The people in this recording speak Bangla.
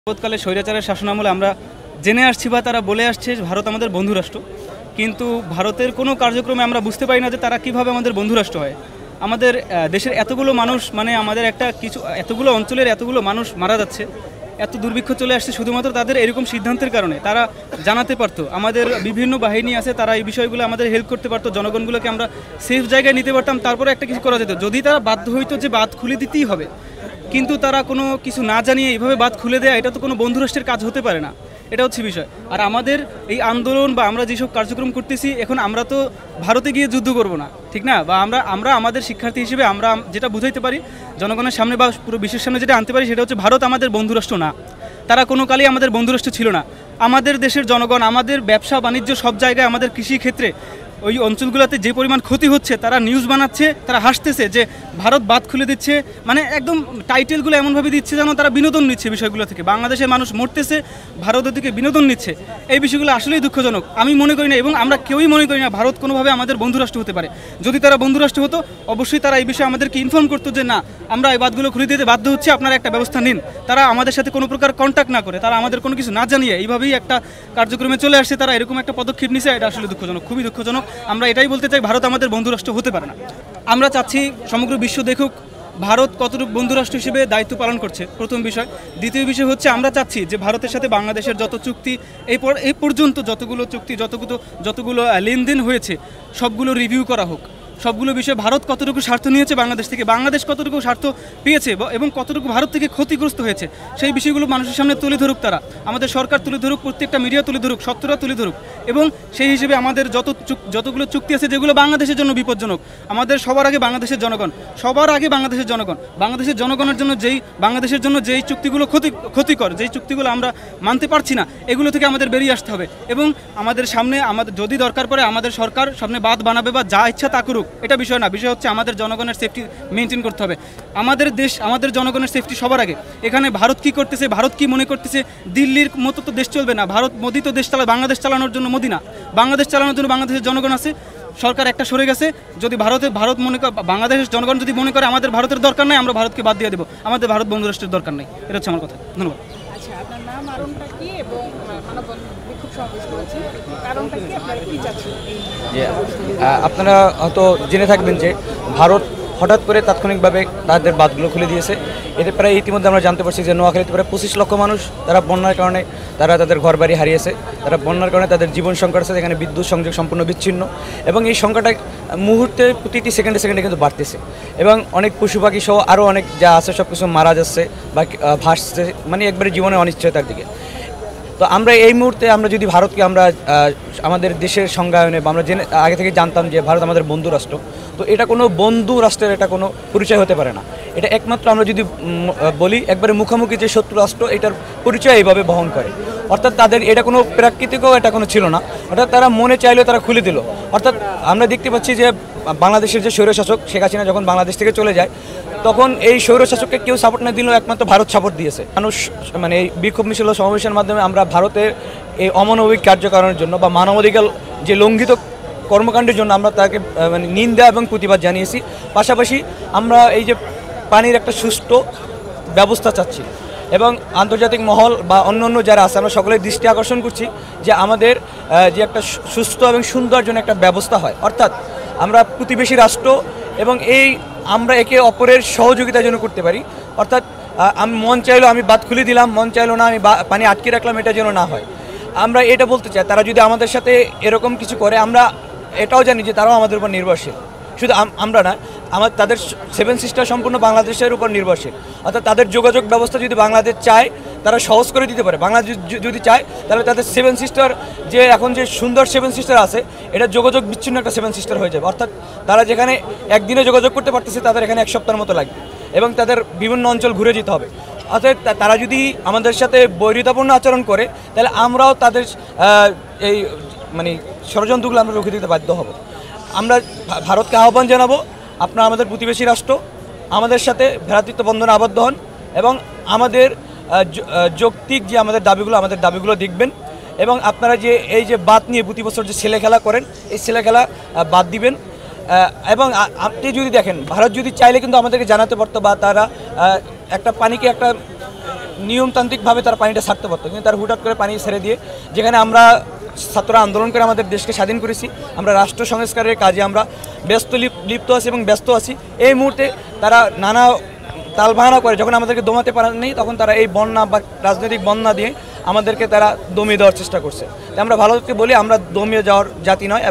যাবৎকালে স্বৈরাচারের শাসনামলে আমরা জেনে আসছি বা তারা বলে আসছে ভারত আমাদের বন্ধুরাষ্ট্র, কিন্তু ভারতের কোনো কার্যক্রমে আমরা বুঝতে পারি না যে তারা কিভাবে আমাদের বন্ধুরাষ্ট্র হয়। আমাদের দেশের এতগুলো মানুষ, মানে আমাদের একটা কিছু এতগুলো অঞ্চলের এতগুলো মানুষ মারা যাচ্ছে, এত দুর্ভিক্ষ চলে আসছে শুধুমাত্র তাদের এরকম সিদ্ধান্তের কারণে। তারা জানাতে পারতো, আমাদের বিভিন্ন বাহিনী আছে, তারা এই বিষয়গুলো আমাদের হেল্প করতে পারতো, জনগণগুলোকে আমরা সেফ জায়গায় নিতে পারতাম, তারপরে একটা কিছু করা যেত। যদি তারা বাধ্য হইতো যে বাঁধ খুলে দিতেই হবে, কিন্তু তারা কোনো কিছু না জানিয়ে এইভাবে বাঁধ খুলে দেয়া, এটা তো কোনো বন্ধুরাষ্ট্রের কাজ হতে পারে না। এটা হচ্ছে বিষয়। আর আমাদের এই আন্দোলন বা আমরা যেসব কার্যক্রম করতেছি, এখন আমরা তো ভারতে গিয়ে যুদ্ধ করব না, ঠিক না? বা আমরা আমাদের শিক্ষার্থী হিসেবে আমরা যেটা বুঝাইতে পারি জনগণের সামনে বা পুরো বিশ্বের সামনে, যেটা আনতে পারি সেটা হচ্ছে ভারত আমাদের বন্ধুরাষ্ট্র না। তারা কোনো কালেই আমাদের বন্ধুরাষ্ট্র ছিল না। আমাদের দেশের জনগণ, আমাদের ব্যবসা বাণিজ্য সব জায়গায়, আমাদের কৃষি ক্ষেত্রে ওই অঞ্চলগুলোতে যে পরিমাণ ক্ষতি হচ্ছে, তারা নিউজ বানাচ্ছে, তারা হাসতেছে যে ভারত বাঁধ খুলে দিচ্ছে, মানে একদম টাইটেলগুলো এমনভাবে দিচ্ছে যেন তারা বিনোদন নিচ্ছে বিষয়গুলো থেকে। বাংলাদেশের মানুষ মরতেছে, ভারতের দিকে বিনোদন নিচ্ছে। এই বিষয়গুলো আসলেই দুঃখজনক। আমি মনে করি না, এবং আমরা কেউই মনে করি না ভারত কোনোভাবে আমাদের বন্ধুরাষ্ট্র হতে পারে। যদি তারা বন্ধুরাষ্ট্র হতো, অবশ্যই তারা এই বিষয়ে আমাদেরকে ইনফর্ম করতো যে না, আমরা এই বাঁধগুলো খুলে দিতে বাধ্য হচ্ছে, আপনারা একটা ব্যবস্থা নিন। তারা আমাদের সাথে কোনো প্রকার কন্ট্যাক্ট না করে, তারা আমাদের কোনো কিছু না জানিয়ে এইভাবেই একটা কার্যক্রমে চলে আসছে, তারা এরকম একটা পদক্ষেপ নিছে। এটা আসলে দুঃখজনক, খুবই দুঃখজনক। আমরা এটাই বলতে চাই, ভারত আমাদের বন্ধুরাষ্ট্র হতে পারে না। আমরা চাচ্ছি সমগ্র বিশ্ব দেখুক ভারত কতটুকু বন্ধুরাষ্ট্র হিসেবে দায়িত্ব পালন করছে, প্রথম বিষয়। দ্বিতীয় বিষয় হচ্ছে, আমরা চাচ্ছি যে ভারতের সাথে বাংলাদেশের যত চুক্তি এই পর্যন্ত যতগুলো চুক্তি, যতগুলো লেনদেন হয়েছে, সবগুলো রিভিউ করা হোক। সবগুলো বিষয়ে ভারত কতটুকু স্বার্থ নিয়েছে বাংলাদেশ থেকে, বাংলাদেশ কতটুকু স্বার্থ পেয়েছে এবং কতটুকু ভারত থেকে ক্ষতিগ্রস্ত হয়েছে, সেই বিষয়গুলো মানুষের সামনে তুলে ধরুক তারা। আমাদের সরকার তুলে ধরুক, প্রত্যেকটা মিডিয়া তুলে ধরুক, সত্যরা তুলে ধরুক। এবং সেই হিসেবে আমাদের যতগুলো চুক্তি আছে যেগুলো বাংলাদেশের জন্য বিপজ্জনক, আমাদের সবার আগে বাংলাদেশের জনগণ, বাংলাদেশের জনগণের জন্য বাংলাদেশের জন্য যেই চুক্তিগুলো ক্ষতিকর, যেই চুক্তিগুলো আমরা মানতে পারছি না, এগুলো থেকে আমাদের বেরিয়ে আসতে হবে। এবং আমাদের যদি দরকার পড়ে আমাদের সরকার সামনে বাঁধ বানাবে বা যা ইচ্ছা তা করুক, এটা বিষয় না। বিষয় হচ্ছে আমাদের জনগণের সেফটি মেনটেন করতে হবে। আমাদের দেশ, আমাদের জনগণের সেফটি সবার আগে। এখানে ভারত কি করতেছে, ভারত কি মনে করতেছে, দিল্লির মতো তো দেশ চলবে না। মোদি তো দেশ চালায়, বাংলাদেশ চালানোর জন্য মোদি না, বাংলাদেশ চালানোর জন্য বাংলাদেশের জনগণ আছে। সরকার একটা সরে গেছে। যদি ভারত মনে করে, বাংলাদেশের জনগণ যদি মনে করে আমাদের ভারতের দরকার নাই, আমরা ভারতকে বাদ দিয়ে দেবো, আমাদের ভারত বন্ধুরাষ্ট্রের দরকার নেই। এটা হচ্ছে আমার কথা। ধন্যবাদ। আচ্ছা, আপনার নাম আরণটা কি এবং বিক্ষোভ সমাবেশ করেছেন, কারণটা কি, আপনারা কি চাচ্ছেন? আপনারা হয়তো জেনে থাকবেন যে ভারত হঠাৎ করে তাৎক্ষণিকভাবে তাদের বাঁধগুলো খুলে দিয়েছে। এতে প্রায় ইতিমধ্যে আমরা জানতে পারছি যে নোয়াখালীতে প্রায় 25 লক্ষ মানুষ তারা বন্যার কারণে তাদের ঘরবাড়ি হারিয়েছে। তারা বন্যার কারণে তাদের জীবন সংকট আছে, এখানে বিদ্যুৎ সংযোগ সম্পূর্ণ বিচ্ছিন্ন, এবং এই সংকটটা মুহূর্তে প্রতিটি সেকেন্ডে কিন্তু বাড়তেছে। এবং অনেক পশু পাখি সহ আরও অনেক যা আছে সব কিছু মারা যাচ্ছে বা ভাসছে, মানে একবারে জীবনের অনিশ্চয়তার দিকে। তো আমরা এই মুহূর্তে যদি ভারতকে আমাদের দেশের সংজ্ঞায়নে বা আমরা আগে থেকে জানতাম যে ভারত আমাদের বন্ধু রাষ্ট্র, তো এটা কোনো বন্ধু রাষ্ট্রের এটা কোনো পরিচয় হতে পারে না। এটা একমাত্র আমরা যদি বলি একবারে মুখোমুখি যে শত্রু রাষ্ট্র, এটার পরিচয় এইভাবে বহন করে। অর্থাৎ তাদের এটা কোনো প্রাকৃতিকও এটা কোনো ছিল না, অর্থাৎ তারা মনে চাইলেও তারা খুলে দিল। অর্থাৎ আমরা দেখতে পাচ্ছি যে বাংলাদেশের যে স্বৈরশাসক শেখ হাসিনা যখন বাংলাদেশ থেকে চলে যায়, তখন এই স্বৈরশাসককে কেউ সাপোর্ট না দিলেও একমাত্র ভারত সাপোর্ট দিয়েছে। মানুষ মানে এই বিক্ষোভ মিছিল সমাবেশের মাধ্যমে আমরা ভারতের এই অমানবিক কার্যকারণের জন্য বা মানবাধিকার যে লঙ্ঘিত কর্মকাণ্ডের জন্য আমরা তাকে মানে নিন্দা এবং প্রতিবাদ জানিয়েছি। পাশাপাশি আমরা এই যে পানির একটা সুষ্ঠু ব্যবস্থা চাচ্ছি, এবং আন্তর্জাতিক মহল বা অন্য যারা আছে আমরা সকলের দৃষ্টি আকর্ষণ করছি যে আমাদের যে একটা সুস্থ এবং সুন্দর জন্য একটা ব্যবস্থা হয়। অর্থাৎ আমরা প্রতিবেশী রাষ্ট্র এবং আমরা একে অপরের সহযোগিতার জন্য করতে পারি। অর্থাৎ আমি মন চাইলো আমি বাঁধ খুলে দিলাম, মন চাইলো না আমি পানি আটকে রাখলাম, এটা যেন না হয়। আমরা এটা বলতে চাই, তারা যদি আমাদের সাথে এরকম কিছু করে, আমরা এটাও জানি যে তারাও আমাদের উপর নির্ভরশীল। শুধু আমরা না, তাদের 7 সিস্টার সম্পূর্ণ বাংলাদেশের উপর নির্ভরশীল। অর্থাৎ তাদের যোগাযোগ ব্যবস্থা যদি বাংলাদেশ চায় তারা সহজ করে দিতে পারে। বাংলাদেশ যদি চায় তাহলে তাদের 7 সিস্টার যে এখন যে সুন্দর 7 সিস্টার আছে, এটা যোগাযোগ বিচ্ছিন্ন একটা 7 সিস্টার হয়ে যাবে। অর্থাৎ তারা যেখানে একদিনে যোগাযোগ করতে পারতেছে, তাদের এখানে 1 সপ্তাহের মতো লাগবে, এবং তাদের বিভিন্ন অঞ্চল ঘুরে যেতে হবে। অর্থাৎ তারা যদি আমাদের সাথে বৈরিতাপূর্ণ আচরণ করে, তাহলে আমরাও তাদের এই মানে ষড়যন্ত্রগুলো আমরা রুখে দিতে বাধ্য হব। আমরা ভারতকে আহ্বান জানাবো, আপনারা আমাদের প্রতিবেশী রাষ্ট্র, আমাদের সাথে ভ্রাতৃত্ব বন্ধনে আবদ্ধ হন, এবং আমাদের যৌক্তিক যে আমাদের দাবিগুলো দেখবেন, এবং আপনারা এই যে বাদ নিয়ে প্রতি বছর যে ছেলে খেলা করেন, এই ছেলে খেলা বাদ দিবেন। এবং আপনি যদি দেখেন, ভারত যদি চাইলে কিন্তু আমাদেরকে জানাতে পারতো, বা তারা একটা পানিকে একটা নিয়মতান্ত্রিকভাবে তারা পানিটা ছাড়তে পারতো, কিন্তু তারা হুটহাট করে পানি ছেড়ে দিয়ে, যেখানে আমরা ছাত্ররা আন্দোলন করে আমাদের দেশকে স্বাধীন করেছি, আমরা রাষ্ট্র সংস্কারের কাজে আমরা লিপ্ত আছি এবং ব্যস্ত আছি, এই মুহূর্তে তারা নানা তালবাহানা করে যখন আমাদেরকে দমাতে পারেন নেই, তখন তারা এই বন্যা বা রাজনৈতিক বন্যা দিয়ে আমাদেরকে তারা দমিয়ে দেওয়ার চেষ্টা করছে। তাই আমরা ভারতকে বলি আমরা দমিয়ে যাওয়ার জাতি নয়।